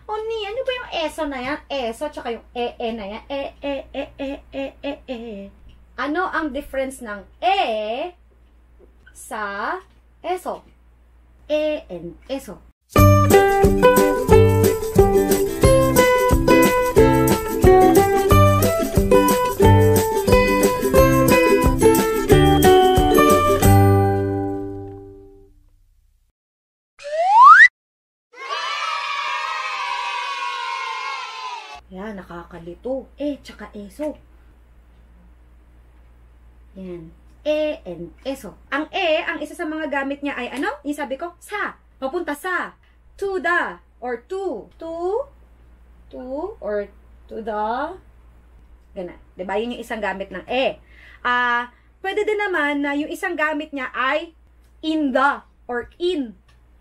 Oni, ano ba yung eso na yan? Eso, tsaka yung na yan. Ano ang difference ng sa eso? And eso. Yan, nakakalito. Tsaka eso. Yan. And eso. Ang ang isa sa mga gamit niya ay ano? Yung sabi ko, sa. Papunta sa. To the. Or to. Or to the. Ganun. Diba? Yun yung isang gamit ng pwede din naman na yung isang gamit niya ay in the. Or in.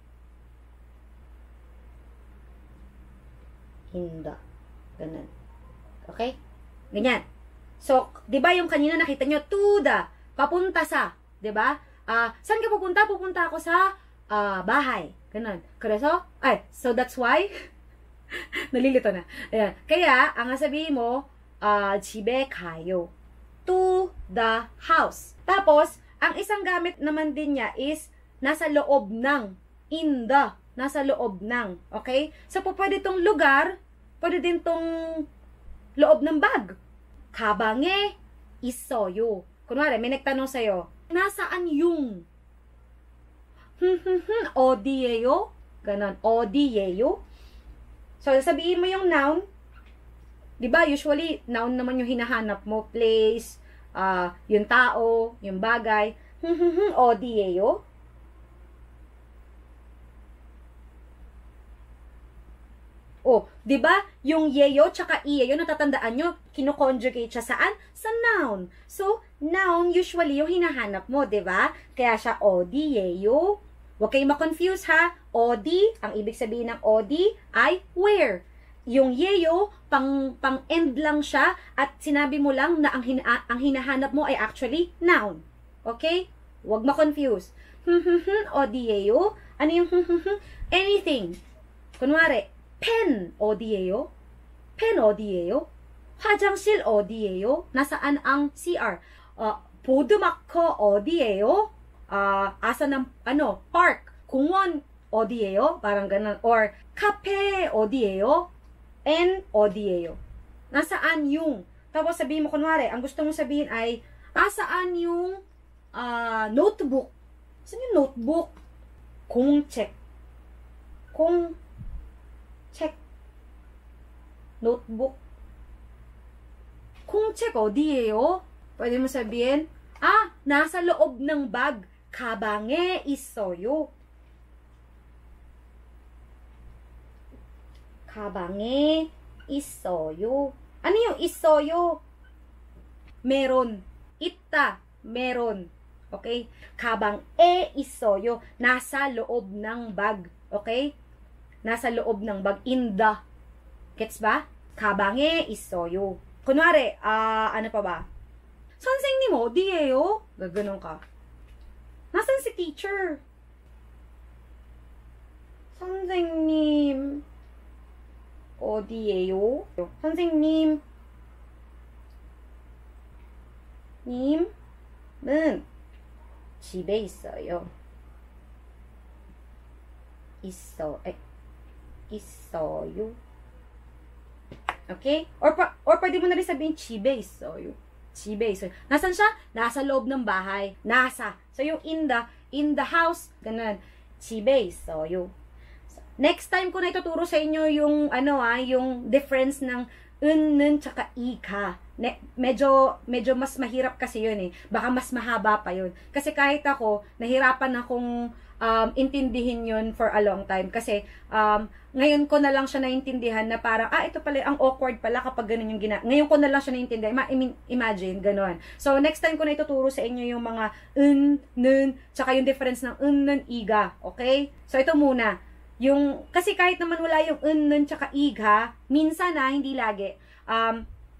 In the. Ganun. Okay? Ganyan. So, 'di ba yung kanina nakita nyo to the, papunta sa, 'di ba? Saan ka pupunta? Pupunta ako sa bahay. Ganun. So that's why nalilito na. Ayan. Kaya ang sabihin mo, 집에 가요. To the house. Tapos, ang isang gamit naman din niya is nasa loob ng, in the, nasa loob ng. Okay? So, pwede tong lugar, pwede din tong loob ng bag. 가방에 있어요. Kunwari, may nagtanong sa'yo, nasaan yung? 어디예요? Ganon, 어디예요? So, sabihin mo yung noun. Diba, usually, noun naman yung hinahanap mo. Place, yung tao, yung bagay. 어디예요? Oh, 'di ba? Yung yeyo tsaka iyeyo natatandaan nyo, kino-conjugate siya saan? Sa noun. So, noun usually yung hinahanap mo, 'di ba? Kaya siya odi yeyo. Huwag kayong ma-confuse ha. Odi, ang ibig sabihin ng odi ay where. Yung yeyo, pang-end lang siya at sinabi mo lang na ang hinahanap mo ay actually noun. Okay? Huwag ma-confuse. Odi yeyo. Ano yung anything? Kunwari, 펜 어디예요? 펜 어디예요? 화장실 어디예요? nasaan ang CR? 보드마커 어디예요? asan ang park? 공원 어디예요? parang ganun. Or 카페 어디예요? and 어디예요? nasaan yung? Tapos sabihin mo kunwari, ang gusto mong sabihin ay asaan yung notebook? Saan yung notebook? 공책. 책, notebook. 공책 어디예요? Pwede mo sabihin, nasa loob ng bag. 가방에 있어요. 가방에 있어요. Ano yung 있어요? meron. 있다, meron. Okay? 가방에 있어요. Nasa loob ng bag. Okay? Nasa loob ng bag, in the. Gets ba? 가방에 있어요. Kunwari, ano pa ba? 선생님 어디예요? Gaganon ka. Nasaan si teacher? 선생님 어디예요? 선생님 님은 집에 있어요. 있어요. Okay? Or pwede mo na rin sabihin, 집에 있어요. 집에 있어요. Nasaan siya? Nasa loob ng bahay. Nasa. So, yung in the house, ganun. 집에 있어요. Next time ko na ituturo sa inyo yung, yung difference ng 는, tsaka ika. Medyo mas mahirap kasi yun eh. Baka mas mahaba pa yun. Kasi kahit ako, nahirapan akong intindihin yun for a long time. Kasi, ngayon ko na lang siya naintindihan na parang, ito pala, ang awkward pala kapag ganun yung ngayon ko na lang siya naintindihan. Imagine, ganun. So, next time ko na ituturo sa inyo yung mga nun, tsaka yung difference ng nun, iga. Okay? So, ito muna. Kasi kahit naman wala yung nun, tsaka iga, minsan hindi lagi.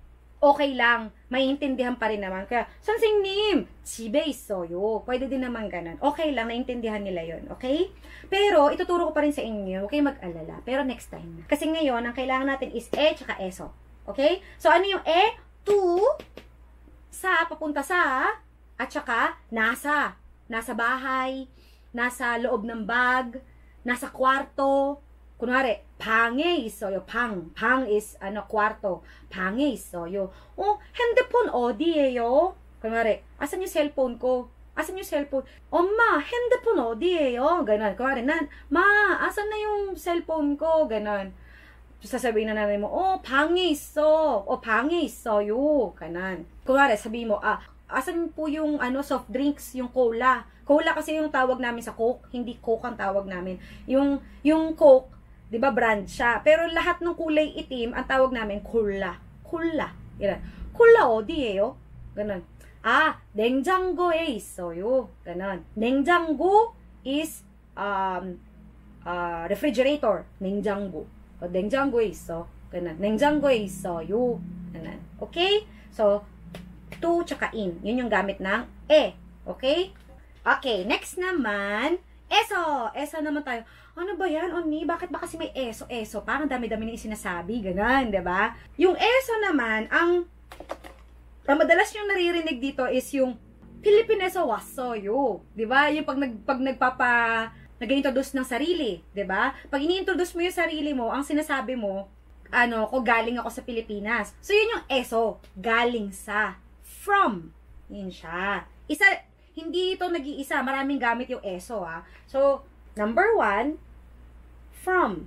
okay lang. Maiintindihan pa rin naman. Kaya, 선생님, 집에 있어요. Pwede din naman ganun. Okay lang, naiintindihan nila yon. Okay? Pero, ituturo ko pa rin sa inyo. Huwag kayong mag-alala. Pero next time. Kasi ngayon, ang kailangan natin is tsaka eso. Okay? So, ano yung to, sa, papunta sa, at saka, nasa. Nasa bahay, nasa loob ng bag, nasa kwarto. Kunwari, 방에 있어요. 방 is, kwarto. 방에 있어요. 핸드폰 어디예요? kunwari, asan yung cellphone ko? Asan yung cellphone? 엄마, 핸드폰 어디예요? Ganon. kunwari, ma, asan na yung cellphone ko? Ganon. Sasabihin na namin mo, 방에 있어. 방에 있어요. Ganon. kunwari, sabihin mo, asan po yung soft drinks, yung cola? Cola kasi yung tawag namin sa Coke, hindi Coke ang tawag namin. Yung Coke, 'di ba brand siya? Pero lahat ng kulay itim ang tawag namin cola. Cola. Yan. Cola 어디예요? Ganon. 냉장고에 있어요. Ganon. 냉장고 is refrigerator. 냉장고. 냉장고에 있어. Ganon. 냉장고에 있어요. Ganon. Okay? So, to tsaka in. Yun yung gamit ng Okay? Okay, next naman, eso. Eso naman tayo. Ano ba yan, Onni? Bakit ba kasi may eso? Parang dami-dami na sinasabi. Ganun, diba? Yung eso naman, ang madalas yung naririnig dito is yung Filipineso wassoyo. Diba? Yung pag nag-introduce ng sarili. Diba? Pag ini-introduce mo yung sarili mo, ang sinasabi mo, galing ako sa Pilipinas. So, yun yung eso. Galing sa. From. Yun siya. Hindi ito nag-iisa. Maraming gamit yung eso, So, number 1, from.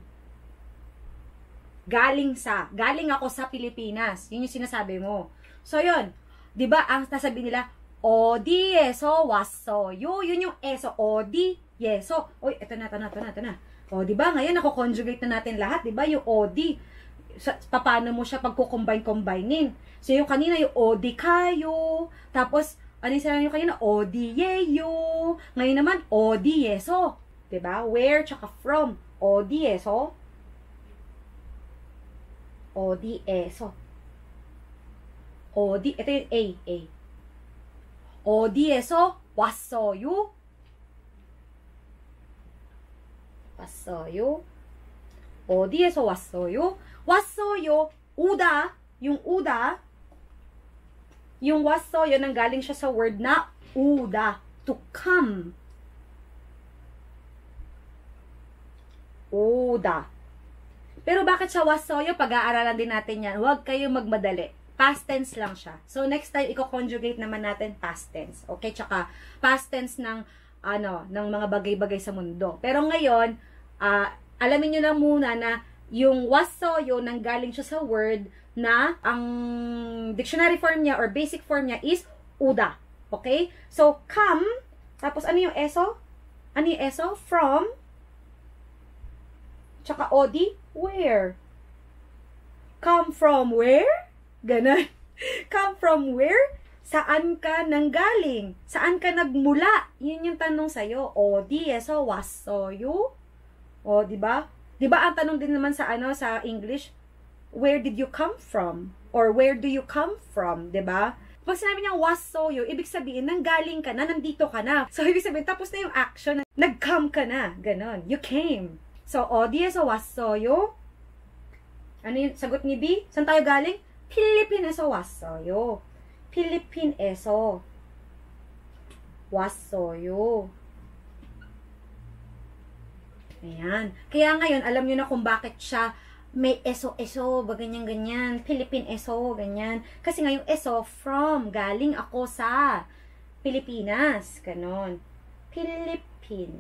Galing sa. Galing ako sa Pilipinas. Yun yung sinasabi mo. So, yun. Diba, ang nasabi nila, 어디에서 왔어요. Yun yung eso. 어디에서. Uy, ito na. Diba, ngayon, nako-conjugate na natin lahat. Diba, yung 어디. Paano mo siya pagko-combine-combinein. So, yung kanina, yung 어디 kayo. Tapos, ano yung sinabi nyo kanina? 어디예요. Ngayon naman, 어디에서. Diba? Where, tsaka from. 어디에서. 어디에서. ito yung A. 어디에서 왔어요. 어디에서 왔어요. 왔어요. 오다. Yung uda, yung wassoyo, nanggaling siya sa word na uda, to come. Uda. Pero bakit siya wassoyo? Pag-aaralan din natin yan. Huwag kayong magmadali. Past tense lang siya. So, next time, i-conjugate naman natin past tense. Okay? Tsaka, past tense ng mga bagay-bagay sa mundo. Pero ngayon, alamin nyo lang muna na yung wassoyo, nanggaling siya sa word na ang dictionary form niya or basic form niya is uda. Okay? So, come, tapos ano yung eso? Ano yung eso? From, tsaka odi, where? Come from where? Ganon. Come from where? Saan ka nanggaling? Saan ka nagmula? Yun yung tanong sa'yo. 어디에서 왔어요? Diba? Diba ang tanong din naman sa sa English, where did you come from? Or where do you come from? Diba? Pag sinabi niya wassoyo, ibig sabihin, nanggaling ka na, nandito ka na. So, ibig sabihin, tapos na yung action, nag-come ka na. Ganon. You came. So, 어디에서 왔어요? Ano yung sagot ni B? Saan tayo galing? 필리핀에서 왔어요. 필리핀에서 왔어요. Ayan. Kaya ngayon, alam nyo na kung bakit siya may eso-eso, ganyan-ganyan. Philippine eso, ganyan. Kasi nga yung eso, from, galing ako sa Pilipinas. Ganon. Philippine.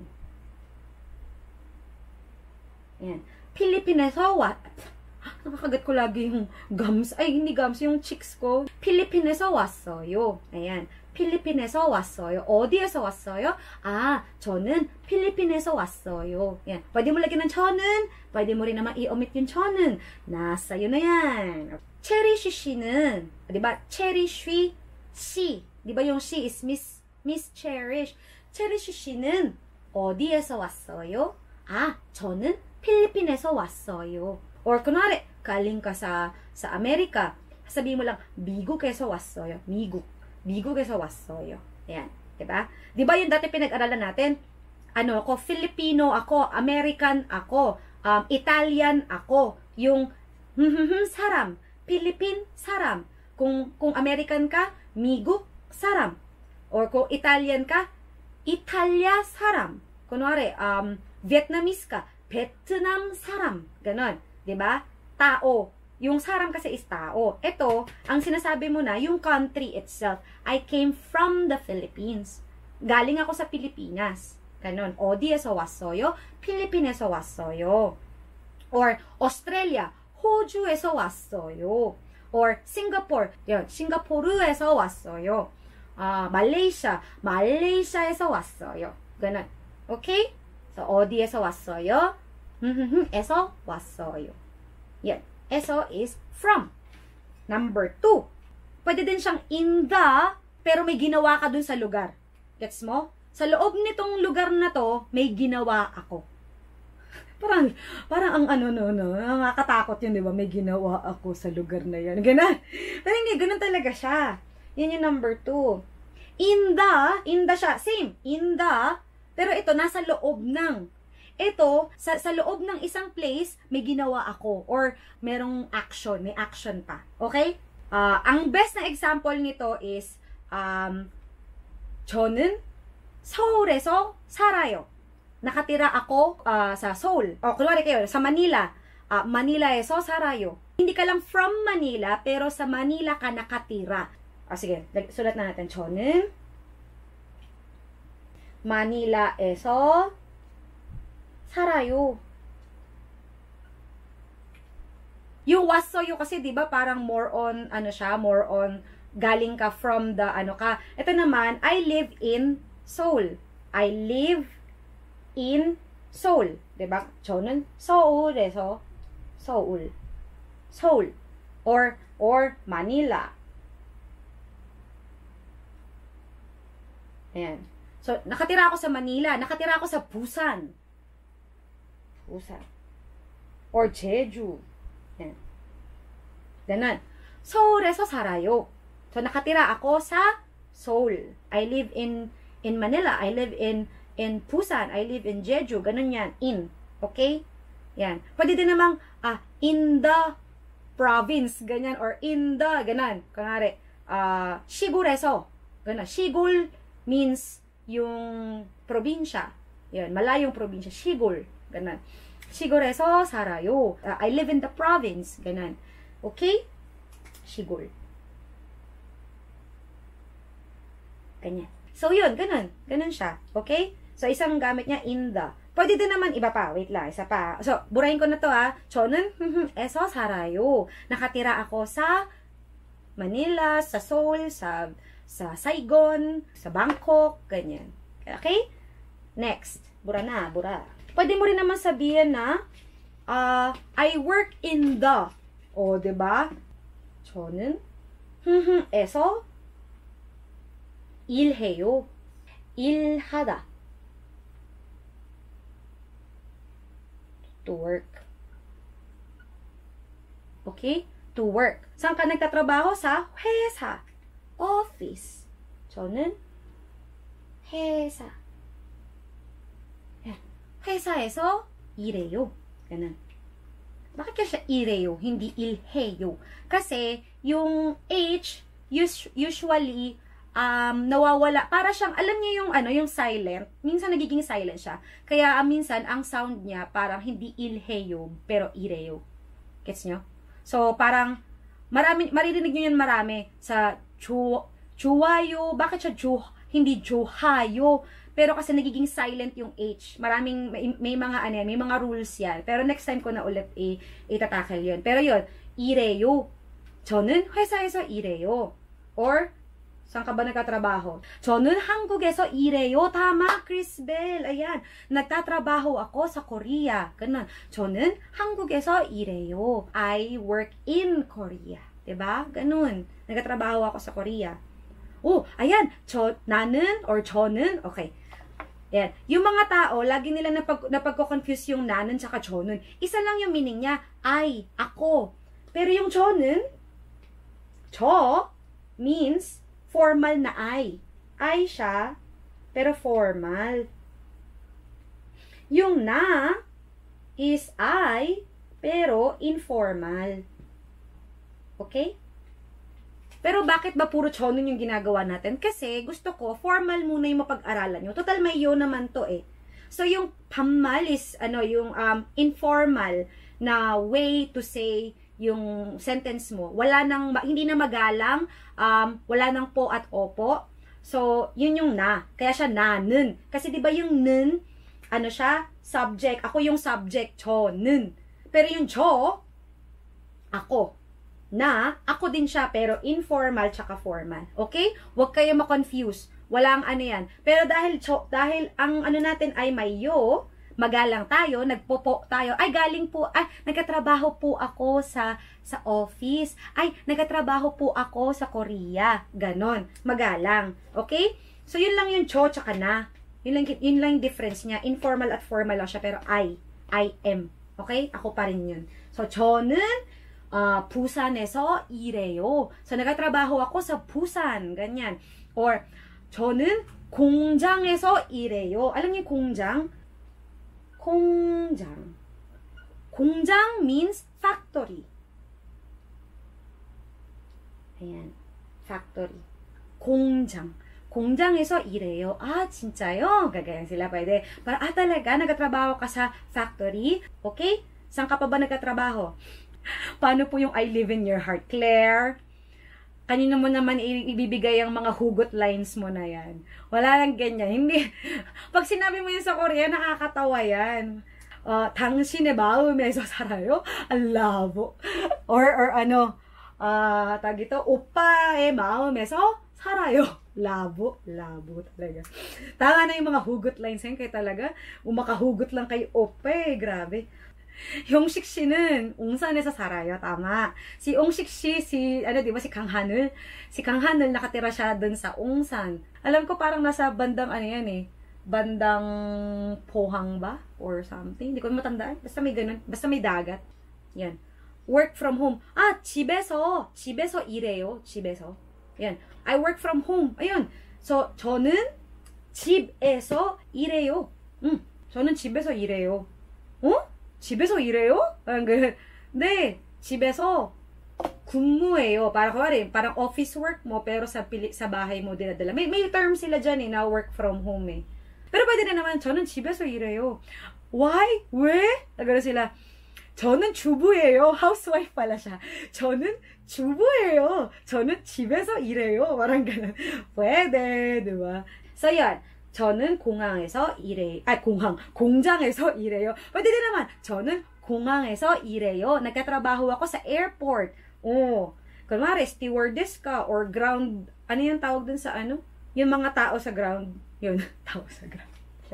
Ayan. Philippines-o, what? Nakakagat ko lagi yung gums. Ay, hindi gums, yung cheeks ko. Philippines-o 왔어요. Ayan. 필리핀에서 왔어요. 어디에서 왔어요? 저는 필리핀에서 왔어요. Yan. Pwede mo lagyan ng 저는. Pwede mo rin naman i-omit yung 저는. Nasa yun na yan. Cherish 씨는, diba? Cherish she. Diba yung she is Miss Cherish. Cherish 씨는 어디에서 왔어요? 저는 필리핀에서 왔어요. Or kunwari, galing ka sa Amerika. sabihin mo lang, 미국에서 왔어요. 미국에서 왔어요. Ayan. Diba? Diba yung dati pinag-aralan natin? Ano ako? Filipino ako. American ako. Italian ako. Yung 사람. Philippine 사람. Kung American ka, 미국 사람. Or kung Italian ka, Italia 사람. Kunwari, Vietnamese ka, Vietnam 사람. Ganon. Diba? Tao. Yung saram kasi is tao. Ito, ang sinasabi mo na, yung country itself. I came from the Philippines. Galing ako sa Pilipinas. Ganon. 어디에서 왔어요? 필리핀에서 왔어요. Or Australia, 호주에서 왔어요. Or Singapore, yun, 싱가포르에서 왔어요. Malaysia, 말레이시아에서 왔어요. Ganon. Okay? So, 어디에서 왔어요? 에서 왔어요. Yan. Eso is from. Number 2. Pwede din siyang in the, pero may ginawa ka dun sa lugar. Gets mo? Sa loob nitong lugar na to, may ginawa ako. Parang ang nakakatakot yun, di ba? May ginawa ako sa lugar na yan. Ganun. Pero hindi, ganun talaga siya. Yan yung number 2. In the siya, same. In the, pero ito, nasa loob ng. Ito, sa loob ng isang place, may ginawa ako. Or, merong action. May action pa. Okay? Ang best na example nito is, 저는 서울에서 살아요. Nakatira ako sa Seoul. O, kunwari kayo, sa Manila. Manila에서 살아요. Hindi ka lang from Manila, pero sa Manila ka nakatira. Sige, sulat na natin. 저는 Manila에서 살아요. Yung 왔어요 kasi 'di ba parang more on more on galing ka from the ka. Ito naman, I live in Seoul. I live in Seoul, 'di ba? 저는 서울에서 Seoul or Manila. Ayan. So, nakatira ako sa Manila, nakatira ako sa Busan. Or Jeju. Yan. Ganun. 서울에서 살아요. So, nakatira ako sa Seoul. I live in Manila. I live in Busan. I live in Jeju. Ganun yan. In. Okay? Yan. Pwede din namang, in the province. Ganyan. Or in the, ganun. Kunwari, 시골에서. Ganun. 시골 means yung probinsya. Yan. Malayong probinsya. 시골. Ganun. 시골에서 살아요. I live in the province. Ganun. Okay? 시골. Ganyan. So, yun. Ganun. Ganun siya. Okay? So, isang gamit niya, in the. Pwede din naman iba pa. Wait lang. Isa pa. So, burahin ko na to 저는 에서 살아요. Nakatira ako sa Manila, sa Seoul, sa Saigon, sa Bangkok. Ganyan. Okay? Next. Bura na. Bura. Pwede mo rin naman sabihin na, I work in the, o, diba? 저는, 에서, 일해요. 일하다. To work. Okay? To work. Saan ka nagtatrabaho? Sa 회사. Office. 저는, 회사. 회사에서 일해요. Ganun. Bakit kaya siya 일해요, hindi 일해요? Kasi, yung H, usually, nawawala. Para siyang, alam niyo yung, yung silent. Minsan nagiging silent siya. Kaya, minsan, ang sound niya, parang hindi ilheyo, pero ireyo. Gets nyo? So, parang, maririnig nyo yun marami sa juwayo. Bakit siya hindi juhayo? Pero kasi nagiging silent yung H. Maraming, may mga may mga rules yan. Pero next time ko na ulit itatackle yun. Pero yun, ireyo. 저는 회사에서 일해요. Or, saan ka ba nagtatrabaho? 저는 한국에서 일해요. Tama, Chris Bell. Ayan. Nagtatrabaho ako sa Korea. Ganun. 저는 한국에서 일해요. I work in Korea. Diba? Ganun. Nagtatrabaho ako sa Korea. Oh, ayan. 나는 or 저는. Okay. Yan. Yung mga tao, lagi nila napagko-confuse yung na는 tsaka 저는. Isa lang yung meaning niya, I, ako. Pero yung 저는, 저 means formal na I. I siya, pero formal. Yung na is I, pero informal. Okay? Pero bakit ba puro chonon yung ginagawa natin? Kasi gusto ko, formal muna yung mapag-aralan nyo. Total may yo naman to eh. So yung pammal is, yung informal na way to say yung sentence mo. Wala nang, hindi na magalang, wala nang po at opo. So, yun yung na. Kaya siya na는. Kasi di ba yung 는, siya? Subject. Ako yung subject, 저는. Pero yung 저, ako. Na, ako din siya, pero informal tsaka formal. Okay? Huwag kayo ma-confuse. Walang yan. Pero dahil ang natin ay may yo, magalang tayo, nagpopo tayo, ay galing po, nagkatrabaho po ako sa office, ay nagkatrabaho po ako sa Korea, ganon, magalang, okay? So yun lang yung cho tsaka na, yun lang yung difference niya, informal at formal lang siya, pero I am, okay? Ako pa rin yun. So 저는 부산에서 일해요. So nagkatrabaho ako sa Busan, ganyan. Or 저는 공장에서 일해요. 아lam niyo 공장? 공장. 공장 means factory. Ayan. Factory. 공장. 공장에서 일해요. 진짜요? Gagayan sila pwede. Para, talaga, nagtatrabaho ka sa factory? Okay? Saan ka pa ba nagtatrabaho? Paano po yung I live in your heart? Claire? Kanino mo naman ibibigay ang mga hugot lines mo na yan? Wala lang ganyan. Hindi. Pag sinabi mo yun sa Korea, nakakatawa yan. 당신의 마음에서 살아요? Ang labo. Or tag ito, 오빠의 마음에서 살아요. Labo. Labo talaga. Tama na yung mga hugot lines yan. Kaya talaga, umakahugot lang kay opa eh. Grabe. 용식 씨는 옹산에서 살아요. Tama. Si Ongshik si di ba si Kanghaneul? Si Kanghaneul nakatira siya dun sa Ongsan. Alam ko parang nasa bandang yan eh. Bandang Pohang ba? Or something. Hindi ko matandaan. Basta may ganun. Basta may dagat. Yan. Work from home. 집에서 일해요. 집에서. Yan. I work from home. Ayun. So, 저는 집에서 일해요. 저는 집에서 일해요. 집에서 일해요? 네, 집에서 근무해요. Parang office work mo, pero sa bahay mo dinadala. May term sila dyan na work from home eh. Pero pwede na naman, 저는 집에서 일해요. Why? 왜? Nagano sila, 저는 주부예요. Housewife pala siya. 저는 주부예요. 저는 집에서 일해요. Parang ganun. Pwede, diba? So, yan. 저는 공항에서 일해요. 공장에서 일해요. Pwede din naman. 저는 공항에서 일해요. Nagkatrabaho ako sa airport. Kunwari, stewardess ka or ground, yung tawag dun sa Yung mga tao sa ground. Yun, tao sa ground.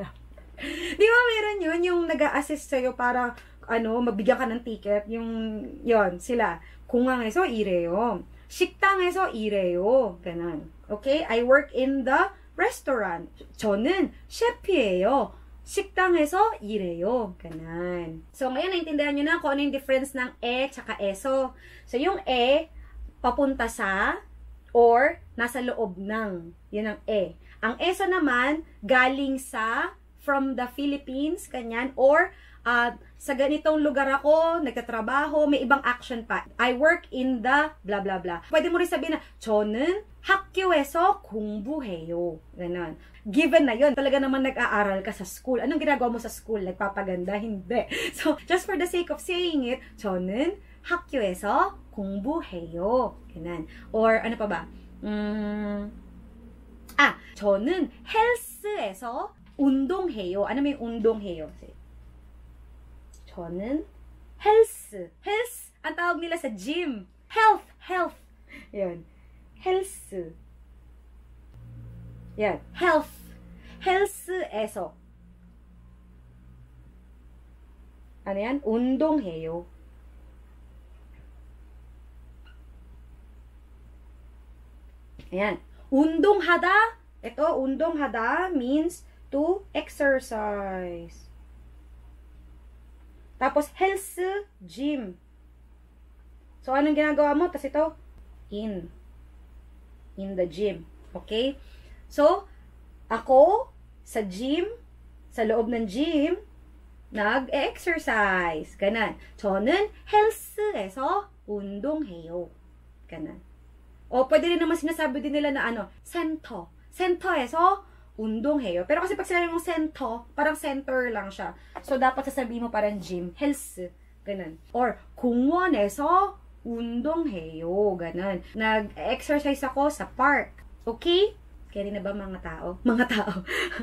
Di ba meron yun? Yung nag-a-assist sa'yo para, mabigyan ka ng ticket. Yun, sila. 공항에서 일해요. 식당에서 일해요. Ganun. Okay? I work in the restaurant. 저는 셰프예요. 식당에서 일해요. Ganon. So, ngayon, naintindihan nyo na kung ano yung difference ng tsaka eso. So, yung papunta sa or nasa loob ng. Yun ang Ang eso naman, galing sa from the Philippines, kanyan, or sa ganitong lugar ako, nagtatrabaho, may ibang action pa. I work in the blah blah blah. Pwede mo rin sabihin na, 저는 학교에서 공부해요. Ganon. Given na yun, talaga naman nag-aaral ka sa school. Anong ginagawa mo sa school? Nagpapaganda? Hindi. So, just for the sake of saying it, 저는 학교에서 공부해요. Ganon. Or, ano pa ba? 저는 헬스에서 운동해요. ano may 운동해요? 저는 헬스. Ang tawag nila sa gym. Health. Yan. 헬스. Yan. Health. 헬스에서. Ano yan? 운동해요. Ayan. 운동하다. Ito, 운동하다 means to exercise. Tapos, health, gym. So, anong ginagawa mo? Tapos ito, in the gym. Okay? So, ako, sa gym, sa loob ng gym, nag-exercise. Ganon. 저는 헬스에서 운동해요. Ganon. O, pwede rin naman sinasabi din nila na ano, 센터에서 운동해요. Pero kasi pag sinabi mong center, parang center lang siya. So, dapat sasabihin mo parang gym, 헬스. Ganon. Or, 공원에서 운동해요. Ganon. Nag-exercise ako sa park. Okay? Kaya rin na ba mga tao? Mga tao.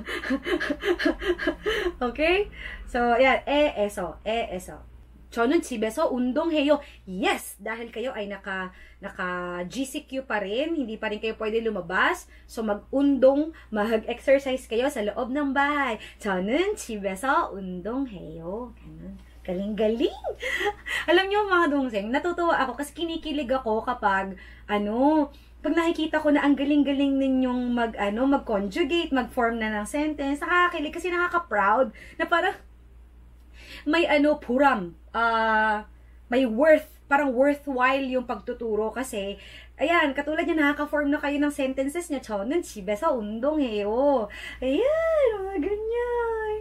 Okay? So, yan. eso. 저는 집에서 운동해요. Yes! Dahil kayo ay naka GCQ pa rin, hindi pa rin kayo pwede lumabas. So, mag-exercise kayo sa loob ng bahay. 저는 집에서 운동해요. Ganun. Galing-galing! Alam niyo mga dungseng, natutuwa ako kasi kinikilig ako kapag, pag nakikita ko na ang galing-galing ninyong mag-conjugate, mag-form na ng sentence, nakakakilig kasi nakaka-proud na parang may puram, may parang worthwhile yung pagtuturo kasi, ayan, katulad niya, nakaka-form na kayo ng sentences niya, 저는 집에서 운동해요. Ayan, mga ganyan.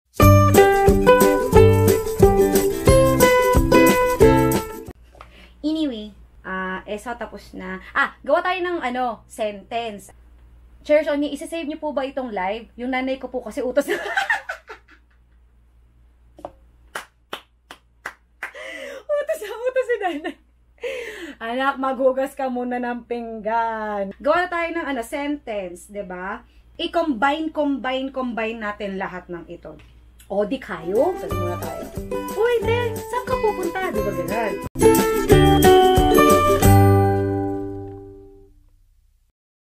Anyway, eso tapos na. Gawa tayo ng sentence. Cherish Unni, isa-save niyo po ba itong live? Yung nanay ko po kasi utos na. utos si nanay. Anak, maghugas ka muna ng pinggan. Gawa na tayo ng sentence, 'di ba? I-combine natin lahat ng ito. O, di kayo? Sabi muna tayo. Uy, te, saan ka pupunta? Di ba ganun?